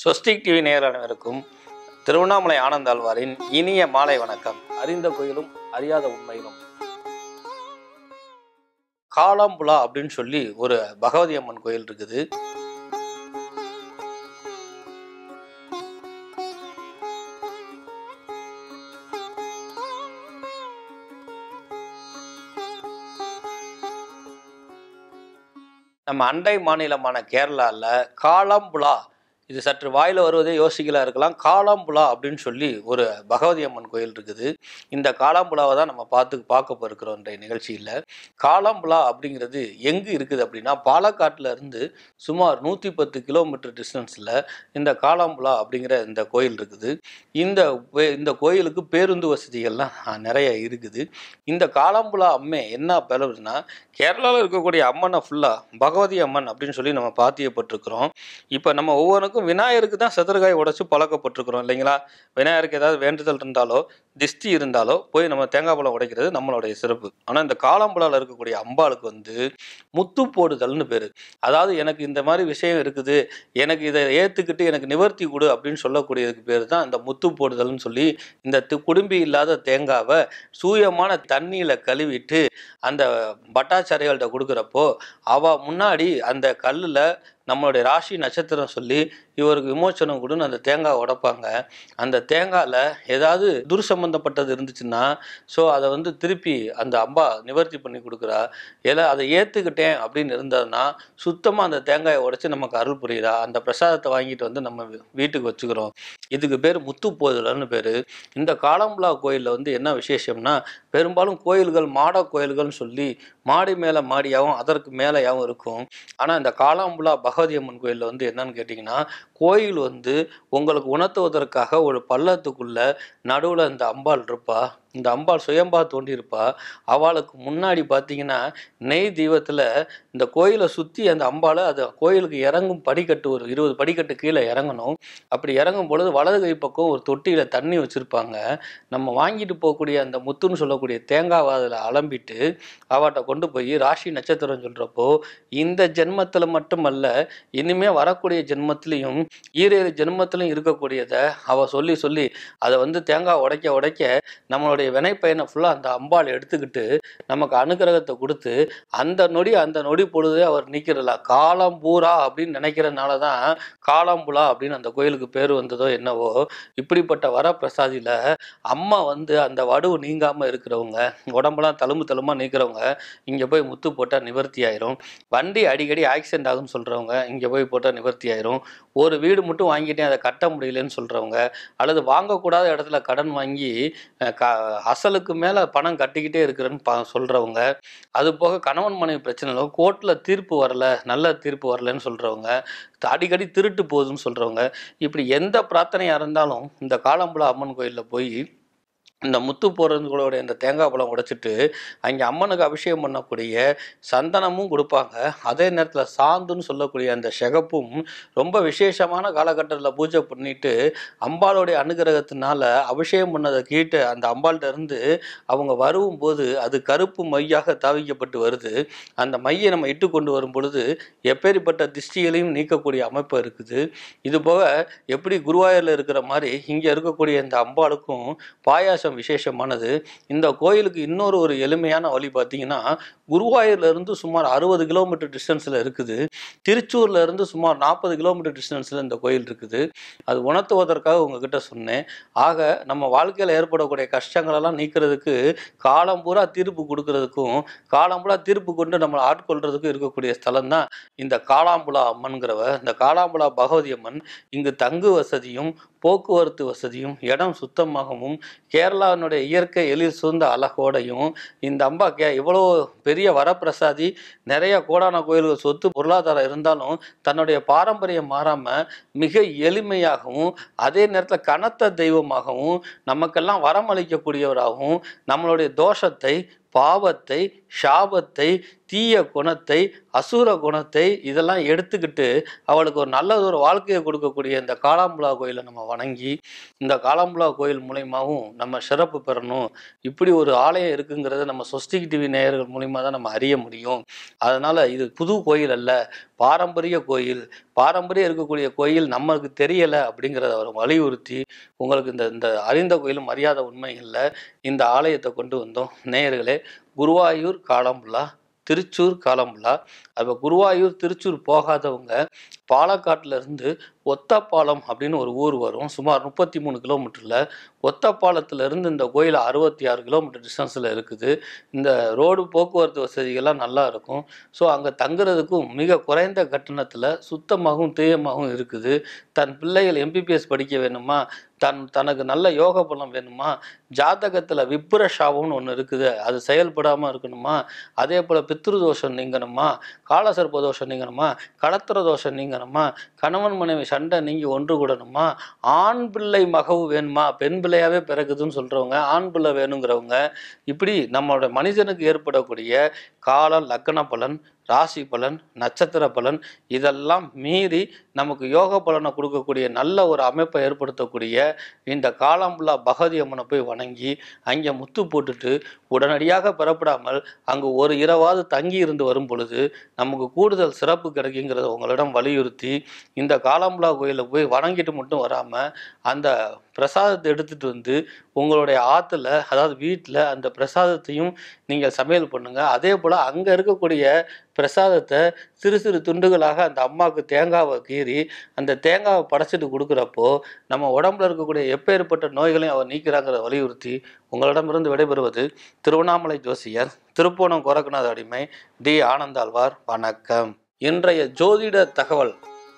Swastik TV நேயர் அனைவருக்கும் திருவண்ணாமலை ஆனந்தாழ்வாரின் இனிய மாலை வணக்கம். அறிந்த கோயிலும் அறியாத உண்மையிலும் காலாம்புலா அப்படின்னு சொல்லி ஒரு பகவதி அம்மன் கோயில் இருக்குது. நம்ம அண்டை மாநிலமான கேரளாவில் காலாம்புலா, இது சற்று வாயில் வருவதே யோசிக்கலாம் இருக்கலாம். காலாம்புலா அப்படின்னு சொல்லி ஒரு பகவதி அம்மன் கோயில் இருக்குது. இந்த காலாம்புலாவை தான் நம்ம பார்க்க போகிறோம் இன்றைய நிகழ்ச்சியில். காலாம்புலா அப்படிங்கிறது எங்கே இருக்குது அப்படின்னா, பாலக்காட்டில் இருந்து சுமார் 110 கிலோமீட்டர் டிஸ்டன்ஸில் இந்த காலாம்புலா அப்படிங்கிற இந்த கோயில் இருக்குது. இந்த கோயிலுக்கு பேருந்து வசதிகள்லாம் நிறைய இருக்குது. இந்த காலாம்புலா அம்மே என்ன பிளவுனா, கேரளாவில் இருக்கக்கூடிய அம்மனை ஃபுல்லாக பகவதி அம்மன் அப்படின்னு சொல்லி நம்ம பாத்தியப்பட்டிருக்கிறோம். இப்போ நம்ம ஒவ்வொன்றுக்கும் விநாயகருக்கு தான் சதுரகாய் உடைச்சு பழக்கப்பட்டிருக்கிறோம் இல்லைங்களா? விநாயகருக்கு ஏதாவது வேண்டுதல் இருந்தாலோ திஷ்டி இருந்தாலோ போய் நம்ம தேங்காய் பழம் உடைக்கிறது நம்மளுடைய சிறப்பு. ஆனால் இந்த காலாம்புலாவில் இருக்கக்கூடிய அம்பாளுக்கு முத்து போடுதல்னு பேர். அதாவது எனக்கு இந்த மாதிரி விஷயம் இருக்குது, எனக்கு இதை ஏற்றுக்கிட்டு எனக்கு நிவர்த்தி கொடு அப்படின்னு சொல்லக்கூடியதுக்கு பேர் தான் இந்த முத்து போடுதல்னு சொல்லி, இந்த குடும்பி இல்லாத தேங்காவை சூயமான தண்ணியில் கழுவிட்டு அந்த பட்டாச்சாரிகள்கிட்ட கொடுக்குறப்போ அவ முன்னாடி அந்த கல்லில் நம்மளுடைய ராசி நட்சத்திரம் சொல்லி இவருக்கு விமோச்சனம் கொடுன்னு அந்த தேங்காய் உடைப்பாங்க. அந்த தேங்காயில் ஏதாவது துர்சம்பந்தப்பட்டது இருந்துச்சுன்னா அதை திருப்பி அந்த அம்பா நிவர்த்தி பண்ணி கொடுக்குறா. அதை ஏற்றுக்கிட்டேன் அப்படின்னு இருந்ததுன்னா சுத்தமாக அந்த தேங்காயை உடைச்சி நமக்கு அருள் புரியுதா, அந்த பிரசாதத்தை வாங்கிட்டு நம்ம வீட்டுக்கு வச்சுக்கிறோம். இதுக்கு பேர் முத்து போதல்னு பேர். இந்த காலாம்புலா கோயிலில் என்ன விசேஷம்னா, பெரும்பாலும் கோயில்கள் மாட கோயில்கள்னு சொல்லி மாடி மேலே மாடியாகவும் அதற்கு மேலேயாகவும் இருக்கும். ஆனால் இந்த காலாம்புலா பகவதி அம்மன் கோயிலில் என்னன்னு கேட்டிங்கன்னா, கோயில் உங்களுக்கு உணர்த்துவதற்காக ஒரு பள்ளத்துக்குள்ள நடுவில் இந்த அம்பாள் இருப்பா. இந்த அம்பாள் சுயம்பா தோண்டியிருப்பா. அவளுக்கு முன்னாடி பார்த்தீங்கன்னா நெய் தீபத்தில் இந்த கோயிலை சுற்றி அந்த அம்பாளை அது கோயிலுக்கு இறங்கும் படிக்கட்டு ஒரு 20 படிக்கட்டு கீழே இறங்கணும். அப்படி இறங்கும் பொழுது வலது கை பக்கம் ஒரு தொட்டியில் தண்ணி வச்சுருப்பாங்க. நம்ம வாங்கிட்டு போகக்கூடிய அந்த முத்துன்னு சொல்லக்கூடிய தேங்காவை அதில் அலம்பிட்டு அவட்ட கொண்டு போய் ராசி நட்சத்திரம் சொல்கிறப்போ, இந்த ஜென்மத்தில் மட்டுமல்ல இனிமேல் வரக்கூடிய ஜென்மத்திலையும் 7 ஜென்மத்திலையும் இருக்கக்கூடியதை அவள் சொல்லி சொல்லி அதை தேங்காய் உடைக்க நம்மளுடைய வினைப்பயனை ஃபுல்லாக அந்த அம்பாள் எடுத்துக்கிட்டு நமக்கு அனுகிரகத்தை கொடுத்து அந்த நொடி பொழுதே அவர் நீக்கிறல. காலம்பூரா அப்படின்னு நினைக்கிறதுனால தான் காலாம்புலா அப்படின்னு அந்த கோயிலுக்கு பேர் வந்ததோ என்னவோ. இப்படிப்பட்ட வரப்பிரசாதியில் அம்மா அந்த வடுவு நீங்காமல் இருக்கிறவங்க, உடம்பெல்லாம் தழும்புமா நீக்கிறவங்க இங்கே போய் முத்து போட்டால் நிவர்த்தி ஆயிரும். வண்டி அடிக்கடி ஆக்சிடென்ட் ஆகுன்னு சொல்கிறவங்க இங்கே போய் போட்டால் நிவர்த்தி ஆயிரும். ஒரு வீடு மட்டும் வாங்கிட்டேன் அதை கட்ட முடியலன்னு சொல்கிறவங்க, அல்லது வாங்கக்கூடாத இடத்துல கடன் வாங்கி அசலுக்கு மேலே பணம் கட்டிக்கிட்டே இருக்கிறேன்னு சொல்கிறவங்க, அது போக கணவன் மனைவி பிரச்சனை கோர்ட்டில் தீர்ப்பு வரல, நல்ல தீர்ப்பு வரலன்னு சொல்கிறவங்க, அடிக்கடி திருட்டு போகுதுன்னு சொல்கிறவங்க, இப்படி எந்த பிரார்த்தனையாக இருந்தாலும் இந்த காலாம்புலா அம்மன் கோயிலில் போய் இந்த முத்து போடுறதுகளோட இந்த தேங்காய் பழம் உடைச்சிட்டு அங்கே அம்மனுக்கு அபிஷேகம் பண்ணக்கூடிய சந்தனமும் கொடுப்பாங்க. அதே நேரத்தில் சாந்துன்னு சொல்லக்கூடிய அந்த சிகப்பும் ரொம்ப விசேஷமான காலகட்டத்தில் பூஜை பண்ணிட்டு அம்பாளுடைய அனுகிரகத்தினால அபிஷேகம் பண்ணதை கீட்டு அந்த அம்பாள்கிட்ட இருந்து அவங்க வரும்போது அது கருப்பு மையாக தாவிக்கப்பட்டு வருது. அந்த மையை நம்ம இட்டு கொண்டு வரும் பொழுது எப்பேற்பட்ட திஷ்டிகளையும் நீக்கக்கூடிய அமைப்பு இருக்குது. இது போக எப்படி குருவாயூரில் இருக்கிற மாதிரி இங்கே இருக்கக்கூடிய இந்த அம்பாளுக்கும் பாயாசம் விசேஷமானது. இந்த கோயிலுக்கு இன்னொரு எளிமையான வழி பார்த்தீங்கன்னா, குருவாயூர்ல இருந்து சுமார் 60 கிலோமீட்டர் டிஸ்டன்ஸில் இருக்குது. திருச்சூர்ல இருந்து சுமார் 40 கிலோமீட்டர் டிஸ்டன்ஸில் இந்த கோயில் இருக்குது. அது உணர்த்துவதற்காக உங்ககிட்ட சொன்னேன். ஆக நம்ம வாழ்க்கையில் ஏற்படக்கூடிய கஷ்டங்களெல்லாம் நீக்கிறதுக்கு, காலம்பூரா தீர்ப்பு கொடுக்கறதுக்கும், காலம்பூரா தீர்ப்பு கொண்டு நம்மளை ஆட்கொள்றதுக்கும் இருக்கக்கூடிய ஸ்தலம் தான் இந்த காலாம்புலா அம்மன்கிறவ. இந்த காலாம்புலா பகவதி அம்மன் இங்கு தங்கு வசதியும் போக்குவரத்து வசதியும் இடம் சுத்தமாகவும் கேரளாவினுடைய இயற்கை எழில் சூழ்ந்த அழகோடையும் இந்த அம்பா இவ்வளோ பெரிய வரப்பிரசாதி, நிறைய கோடான கோயில்கள் சொத்து பொருளாதாரம் இருந்தாலும் தன்னுடைய பாரம்பரியம் மாறாமல் மிக எளிமையாகவும் அதே நேரத்தில் கனத்த தெய்வமாகவும் நமக்கெல்லாம் வரமளிக்கக்கூடியவராகவும் நம்மளுடைய தோஷத்தை, பாவத்தை, சாபத்தை தீய குணத்தை, அசுர குணத்தை இதெல்லாம் எடுத்துக்கிட்டு அவளுக்கு ஒரு நல்ல ஒரு வாழ்க்கையை கொடுக்கக்கூடிய இந்த காளாம்புழா கோயிலை நம்ம வணங்கி, இந்த காளாம்புழா கோயில் மூலயமாவும் நம்ம சிறப்பு பெறணும். இப்படி ஒரு ஆலயம் இருக்குங்கிறத நம்ம சொஸ்டிக் டிவி நேயர்கள் மூலியமா தான் நம்ம அறிய முடியும். அதனால இது புது கோயில் அல்ல, பாரம்பரிய கோயில். பாரம்பரியம் இருக்கக்கூடிய கோயில் நமக்கு தெரியல அப்படிங்கிறத அவர் வலியுறுத்தி, உங்களுக்கு இந்த இந்த அறிந்த கோயிலும் அறியாத உண்மைகள்ல இந்த ஆலயத்தை கொண்டு வந்தோம். நேயர்களே, குருவாயூர் காளாம்புழா, திருச்சூர் காளாம்புழா. அப்போ குருவாயூர் திருச்சூர் போகாதவங்க பாலக்காட்டுல இருந்து ஒத்தப்பாலம் அப்படின்னு ஒரு ஊர் வரும், சுமார் 33 கிலோமீட்டர்ல. ஒத்தப்பாலத்துல இருந்து இந்த கோயில் 66 கிலோமீட்டர் டிஸ்டன்ஸ்ல இருக்குது. இந்த ரோடு போக்குவரத்து வசதிகள்லாம் நல்லா இருக்கும். ஸோ அங்கே தங்குறதுக்கும் மிக குறைந்த கட்டணத்தில் சுத்தமாகவும் தூயமாகவும் இருக்குது. தன் பிள்ளைகள் எம்பிபிஎஸ் படிக்க வேணுமா, தனக்கு நல்ல யோக பலம் வேணுமா, ஜாதகத்தில் விப்ரஷாவம்னு ஒன்று இருக்குது, அது செயல்படாமல் இருக்கணுமா, அதே போல் பித்ரு தோஷம் நீங்கணுமா, காலசர்ப்ப தோஷம் நீங்கணுமா, கடத்திர தோஷம் நீங்கணுமா, கணவன் மனைவி சண்டை நீங்கி ஒன்று கூடணுமா, ஆண் பிள்ளை மகவு வேணுமா, பெண் பிள்ளையாவே பிறகுதுன்னு சொல்கிறவங்க, ஆண் பிள்ளை வேணுங்கிறவங்க, இப்படி நம்மளோட மனிதனுக்கு ஏற்படக்கூடிய கால லக்ன பலன், ராசி பலன், நட்சத்திர பலன் இதெல்லாம் மீறி நமக்கு யோக பலனை கொடுக்கக்கூடிய நல்ல ஒரு அமைப்பை ஏற்படுத்தக்கூடிய இந்த காளாம்புழா பகவதி அம்மனை போய் வணங்கி அங்கே முத்து போட்டுட்டு உடனடியாக பெறப்படாமல் அங்கு ஒரு இரவாவது தங்கி இருந்து வரும் பொழுது நமக்கு கூடுதல் சிறப்பு கிடைக்குங்கிறத உங்களிடம் வலியுறுத்தி, இந்த காளாம்புழா கோயிலுக்கு போய் வணங்கிட்டு மட்டும் வராமல் அந்த பிரசாதத்தை எடுத்துகிட்டு வந்து உங்களுடைய ஆற்றுல, அதாவது வீட்டில் அந்த பிரசாதத்தையும் நீங்கள் சமையல் பண்ணுங்கள். அதே போல் அங்கே இருக்கக்கூடிய பிரசாதத்தை சிறு சிறு துண்டுகளாக அந்த அம்மாவுக்கு தேங்காவை கீறி அந்த தேங்காவை படைச்சிட்டு கொடுக்குறப்போ நம்ம உடம்புல இருக்கக்கூடிய எப்பேற்பட்ட நோய்களையும் அவர் நீக்கிறாங்கிறத வலியுறுத்தி உங்களிடமிருந்து விடைபெறுவது திருவண்ணாமலை ஜோசியர், திருப்போணம் கோரக்கநாத அடிமை, டி. ஆனந்தாழ்வார். வணக்கம். இன்றைய ஜோதிட தகவல்.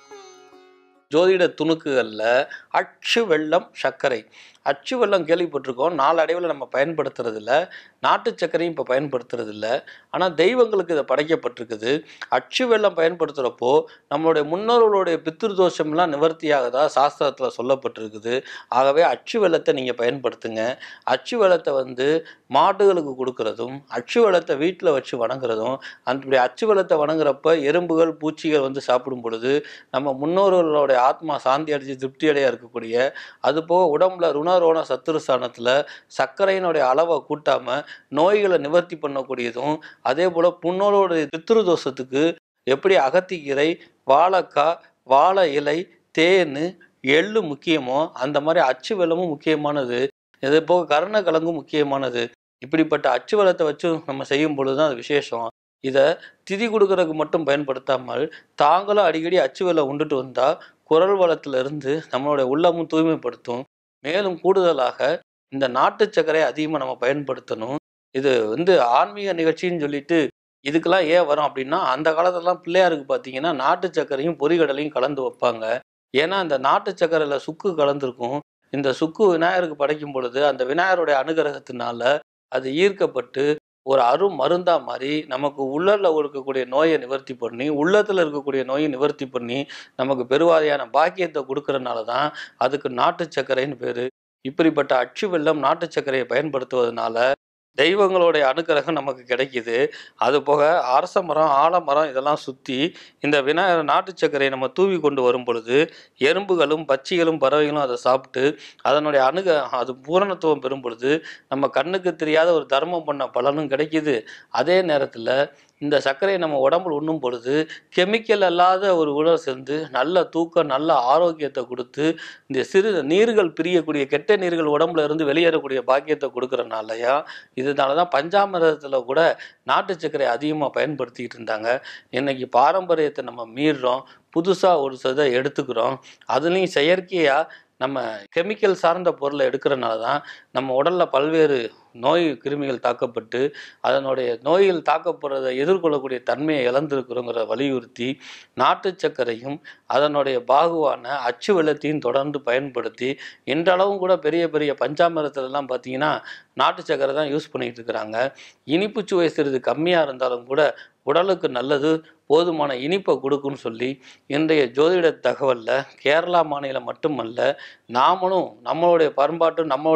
ஜோதிட துணுக்குகளில் அச்சு வெல்லம் சர்க்கரை. அச்சு வெல்லம் கேள்விப்பட்டிருக்கோம், நாளடைவில் நம்ம பயன்படுத்துறதில்ல. நாட்டு சர்க்கரையும் இப்போ பயன்படுத்துறதில்ல. ஆனால் தெய்வங்களுக்கு இதை படைக்கப்பட்டிருக்குது. அச்சு வெல்லம் பயன்படுத்துகிறப்போ நம்மளுடைய முன்னோர்களுடைய பித்ரு தோஷம்லாம் நிவர்த்தியாகதா சாஸ்திரத்தில் சொல்லப்பட்டிருக்குது. ஆகவே அச்சு வெல்லத்தை நீங்கள் பயன்படுத்துங்க. அச்சு வெல்லத்தை மாடுகளுக்கு கொடுக்கறதும், அச்சு வெல்லத்தை வீட்டில் வச்சு வணங்குறதும், அந்த அச்சு வெல்லத்தை வணங்குறப்ப எறும்புகள் பூச்சிகள் சாப்பிடும் பொழுது நம்ம முன்னோர்களுடைய ஆத்மா சாந்தி அடைஞ்சு திருப்தி அடையா இருக்கக்கூடிய, அதுபோக உடம்புல ருணரோண சத்துருஸ்தானத்தில் சர்க்கரையினுடைய அளவை கூட்டாமல் நோய்களை நிவர்த்தி பண்ணக்கூடியதும், அதே போல் முன்னோருடைய பித்ரு தோஷத்துக்கு எப்படி அகத்திக்கீரை, வாழைக்காய், வாழை இலை, தேன், எள்ளு முக்கியமோ அந்த மாதிரி அச்சு வெல்லமும் முக்கியமானது. இதே போக கருணக்கிழங்கும் முக்கியமானது. இப்படிப்பட்ட அச்சு வெல்லத்தை வச்சு நம்ம செய்யும் பொழுது தான் அது விசேஷம். இதை திதி கொடுக்கறதுக்கு மட்டும் பயன்படுத்தாமல் தாங்களும் அடிக்கடி அச்சு வெல்லம் உண்டுட்டு வந்தால் குரல் வளத்திலிருந்து நம்மளுடைய உள்ளமும் தூய்மைப்படுத்தும். மேலும் கூடுதலாக இந்த நாட்டு சர்க்கரையை அதிகமாக நம்ம பயன்படுத்தணும். இது ஆன்மீக நிகழ்ச்சின்னு சொல்லிட்டு இதுக்கெல்லாம் ஏன் வரும் அப்படின்னா, அந்த காலத்துலலாம் பிள்ளையாருக்கு பார்த்தீங்கன்னா நாட்டு சர்க்கரையும் பொரிகடலையும் கலந்து வைப்பாங்க. ஏன்னா அந்த நாட்டு சர்க்கரையில் சுக்கு கலந்துருக்கும். இந்த சுக்கு விநாயகருக்கு படைக்கும் பொழுது அந்த விநாயகருடைய அனுகிரகத்தினால அது ஈர்க்கப்பட்டு ஒரு மருந்தா மாதிரி நமக்கு உள்ளல இருக்கக்கூடிய நோயை நிவர்த்தி பண்ணி, உள்ளத்தில் இருக்கக்கூடிய நோயை நிவர்த்தி பண்ணி நமக்கு பெருவாரியான பாக்கியத்தை கொடுக்கறனால தான் அதுக்கு நாட்டு சர்க்கரைன்னு பேர். இப்படிப்பட்ட அச்சு வெல்லம் நாட்டு சர்க்கரையை பயன்படுத்துவதனால தெய்வங்களுடைய அனுகிரகம் நமக்கு கிடைக்குது. அது போக அரச மரம், ஆலமரம் இதெல்லாம் சுற்றி இந்த விநாயகர் நாட்டு சர்க்கரையை நம்ம தூவி கொண்டு வரும் பொழுது எறும்புகளும் பட்சிகளும் பறவைகளும் அதை சாப்பிட்டு அதனுடைய அது பூரணத்துவம் பெறும் பொழுது நம்ம கண்ணுக்கு தெரியாத ஒரு தர்மம் பண்ண பலனும் கிடைக்கிது. அதே நேரத்தில் இந்த சர்க்கரையை நம்ம உடம்புல உண்ணும் பொழுது கெமிக்கல் அல்லாத ஒரு உணவு சேர்ந்து நல்ல தூக்கம், நல்ல ஆரோக்கியத்தை கொடுத்து இந்த சிறு நீர்கள் பிரியக்கூடிய கெட்ட நீர்கள் உடம்புல இருந்து வெளியேறக்கூடிய பாக்கியத்தை கொடுக்குறனாலயா, இதனால தான் பஞ்சாமிரதத்தில் கூட நாட்டு சர்க்கரை அதிகமாக பயன்படுத்திக்கிட்டு இருந்தாங்க. இன்னைக்கு பாரம்பரியத்தை நம்ம மீறுறோம், புதுசாக ஒரு சில எடுத்துக்கிறோம். அதுலேயும் செயற்கையாக நம்ம கெமிக்கல் சார்ந்த பொருளை எடுக்கிறனால தான் நம்ம உடலில் பல்வேறு நோய் கிருமிகள் தாக்கப்பட்டு அதனுடைய நோய்கள் தாக்கப்படுறதை எதிர்கொள்ளக்கூடிய தன்மையை இழந்திருக்கிறோங்கிற வலியுறுத்தி நாட்டு சர்க்கரையும் அதனுடைய பாகுவான அச்சு வெல்லத்தையும் தொடர்ந்து பயன்படுத்தி இன்றளவும் கூட பெரிய பெரிய பஞ்சாமிரத்துலலாம் பார்த்தீங்கன்னா நாட்டு சர்க்கரை தான் யூஸ் பண்ணிகிட்டு இருக்கிறாங்க. இனிப்பு சுவை சிறிது கம்மியாக இருந்தாலும் கூட உடலுக்கு நல்லது, போதுமான இனிப்பை கொடுக்குன்னு சொல்லி இன்றைய ஜோதிட தகவலில் கேரளா மாநிலம் மட்டுமல்ல, நாமளும் நம்மளுடைய பண்பாட்டும் நம்மளுடைய கோயில்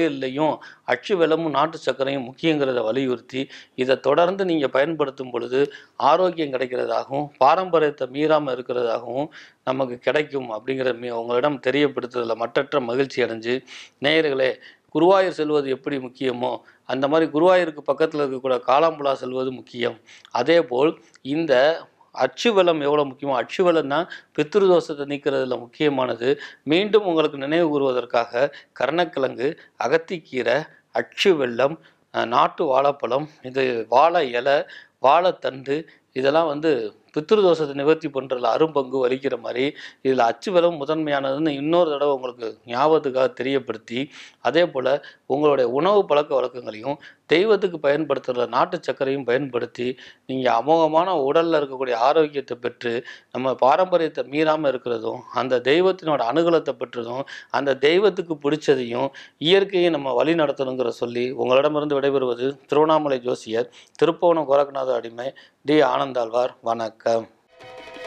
சமையல்லையும் அச்சு வெல்லமும் நாட்டு சர்க்கரையும் முக்கியங்கிறத வலியுறுத்தி இதை தொடர்ந்து நீங்கள் பயன்படுத்தும் பொழுது ஆரோக்கியம் கிடைக்கிறதாகவும் பாரம்பரியத்தை மீறாமல் இருக்கிறதாகவும் நமக்கு கிடைக்கும் அப்படிங்கிற உங்களிடம் தெரியப்படுத்துறதுல மற்றற்ற மகிழ்ச்சி அடைஞ்சு, நேயர்களே, குருவாயூர் செல்வது எப்படி முக்கியமோ அந்த மாதிரி குருவாயூருக்கு பக்கத்தில் இருக்கக்கூடிய காளாம்புழா செல்வது முக்கியம். அதேபோல் இந்த அச்சு வெல்லம் எவ்வளோ முக்கியமோ, அச்சு வெல்லம் தான் பித்ருதோஷத்தை நீக்கிறதுல முக்கியமானது. மீண்டும் உங்களுக்கு நினைவு கூறுவதற்காக கருணக்கிழங்கு, அகத்திக்கீரை, அச்சு வெல்லம், நாட்டு வாழைப்பழம், இது வாழை இலை, வாழைத்தண்டு, இதெல்லாம் பித்ருதோஷத்தை நிவர்த்தி பண்ணுறதுல அரும்பங்கு வகிக்கிற மாதிரி இதில் அச்சு வெல்லம் முதன்மையானதுன்னு இன்னொரு தடவை உங்களுக்கு ஞாபகத்துக்காக தெரியப்படுத்தி, அதே போல் உங்களுடைய உணவு பழக்க வழக்கங்களையும் தெய்வத்துக்கு பயன்படுத்துகிற நாட்டு சர்க்கரையும் பயன்படுத்தி நீங்கள் அமோகமான உடலில் இருக்கக்கூடிய ஆரோக்கியத்தை பெற்று நம்ம பாரம்பரியத்தை மீறாமல் இருக்கிறதும், அந்த தெய்வத்தினோட அனுகூலத்தை பெற்றதும், அந்த தெய்வத்துக்கு பிடிச்சதையும் இயற்கையை நம்ம வழி நடத்தணுங்கிற சொல்லி உங்களிடமிருந்து விடைபெறுவது திருவண்ணாமலை ஜோசியர், திருப்போணம் கோரக்கநாத அடிமை டி. ஆனந்தாழ்வார். வணக்கம்.